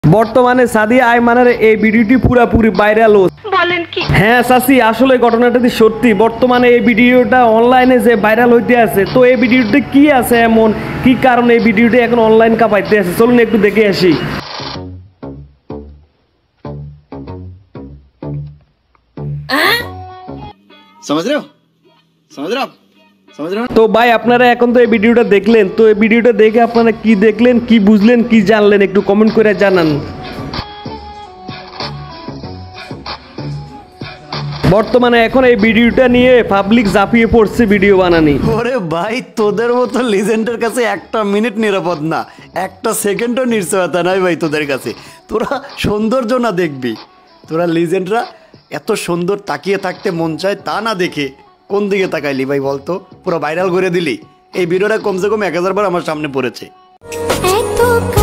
বর্তমানে সাদিয়া আইমানের এই ভিডিওটি পুরোপুরি ভাইরাল বলেন কি? হ্যাঁ চাচি, আসলে ঘটনাটা সত্যি। বর্তমানে এই ভিডিওটা অনলাইনে যে ভাইরাল হইতে আছে, তো এই ভিডিওতে কি আছে এমন, কি কারণে এই ভিডিওটা এখন অনলাইন কাঁপাইতে আছে, চলুন একটু দেখে আসি। তো ভাই আপনারা এখন তো এই ভিডিওটা দেখলেন, তো এই ভিডিওটা দেখে আপনারা কি দেখলেন, কি বুঝলেন, কি জানলেন, একটু কমেন্ট করে জানান। বর্তমানে এখন এই ভিডিওটা নিয়ে পাবলিক ঝাঁপিয়ে পড়ছে ভিডিও বানানি। ওরে ভাই, তোদের মতো লিজেন্ডের কাছে একটা মিনিট নিরাপদ না, একটা সেকেন্ডও নিশ্চয়তা নাই ভাই তোদের কাছে। তোরা সৌন্দর্য না দেখবি, তোরা লিজেন্ডরা এত সুন্দর তাকিয়ে থাকতে মন চায়, তা না দেখে কোন দিকে তাকাইলি ভাই বলতো? পুরো ভাইরাল করে দিলি। এই ভিডিওটা কমসে কম 1000 বার আমার সামনে পড়েছে।